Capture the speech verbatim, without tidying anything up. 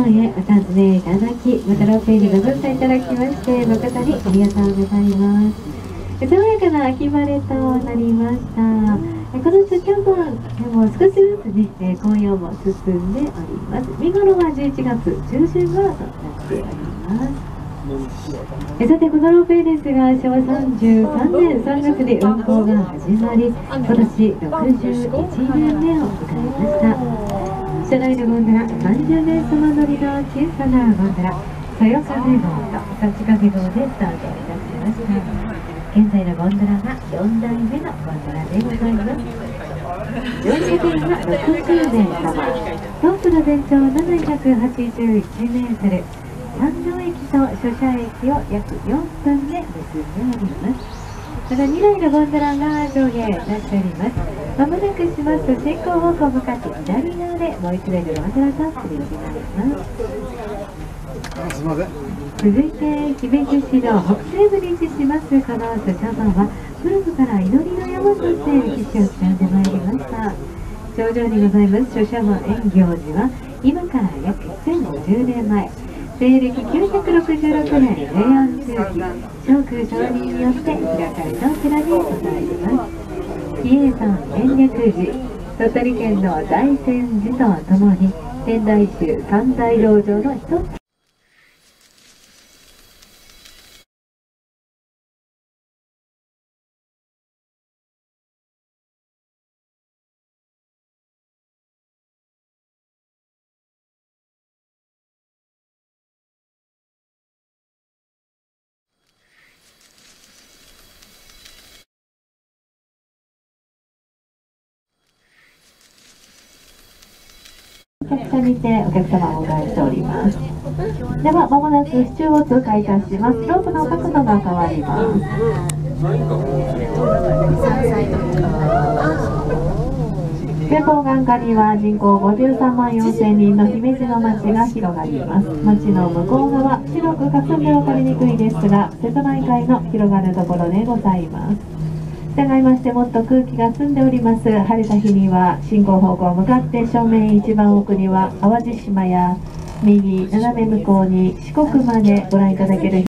んへお尋ねいただき、またロープウェイにご乗車いただきまして誠にありがとうございます。爽やかな秋晴れとなりました。この書店版でも少しずつね、紅葉も進んでおります。見頃はじゅういちがつじゅうしゅん頃となっております。さて、このロープウェイですが、しょわさんじゅうさんねんさんがつに運行が始まり、今年ろくじゅういちねんめを迎えました。車内のゴンドラ、さんじゅうめいさま乗りの小さなゴンドラ、そよ風号と幸風号でスタートいたしました。現在のゴンドラがよんだいめのゴンドラでございます。乗車券はろくじゅうめいさま、ロープの全長ななひゃくはちじゅういちメートル、三条駅と書車駅を約よんぷんで結んでおります。またにだいのゴンドラが上下いたしております。まもなくしますと進行方向向かって左側でもう一台のゴンドラとすれ違います。 すみません。 続いて姫路市の北西部に位置しますこの書車場は古くから祈りの山として歴史を刻んでまいりました。頂上にございます書車場円行寺は今から約せんごじゅうねんまえ、西暦きゅうひゃくろくじゅうろくねん平安中期、長空上人によって開かれたお寺にございます。比叡山延暦寺、鳥取県の大仙寺とともに天台宗三大道場の一つ。お客さんにてお客様をお迎えしております。ではまもなく支柱を通過いたします。ロープの角度が変わります。前方眼下には人口ごじゅうさんまんよんせんにんの姫路の町が広がります。町の向こう側、白く霞んで分かりにくいですが、瀬戸内海の広がるところでございます。従いましてもっと空気が澄んでおります。晴れた日には進行方向向かって正面一番奥には淡路島や右斜め向こうに四国までご覧いただける